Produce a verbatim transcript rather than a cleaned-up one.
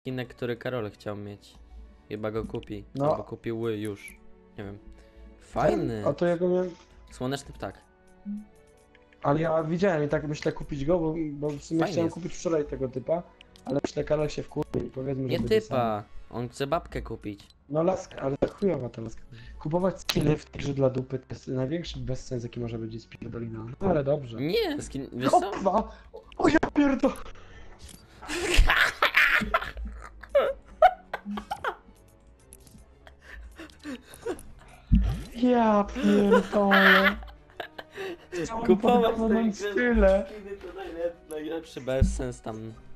skinek, który Karol chciał mieć. Chyba go kupi. No. Albo kupił już. Nie wiem. Fajny. A to ja go miałem... Słoneczny ptak. Ale ja widziałem i tak myślę kupić go, bo, bo w sumie Fajnie chciałem jest. kupić wczoraj tego typa. Ale myślę, Karol się wkurwi i powiedzmy, że Nie będzie sam. typa. On chce babkę kupić. No laska, ale tak chujowa ta laska. Kupować skiny w tej grze dla dupy to jest największy bezsens, jaki może być z pierdolina. No ale dobrze. Nie, skin... Wiesz co? Opwa! O ja pierdol... Ja pierdolę. Kupować Mam tej grze tyle. skiny to najlepszy, najlepszy bezsens tam.